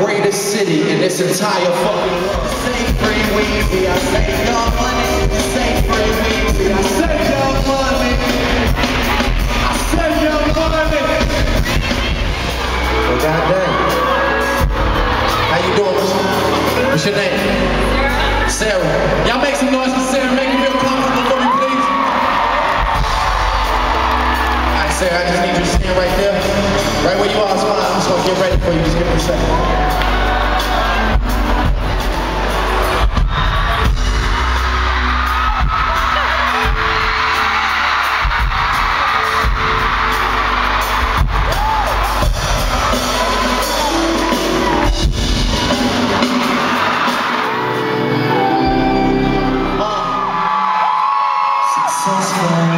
greatest city in this entire fucking world. Say free Weezy, I say your money. Say free Weezy, I say your money. I say your money. Well, goddamn. How you doing? What's your name? Sarah. Y'all make some noise for Sarah. Make me feel comfortable for me, please. Alright, Sarah, I just need you to stand right there. Right where you are, smile. I'm just gonna get ready for you. Just give me a second. Successful.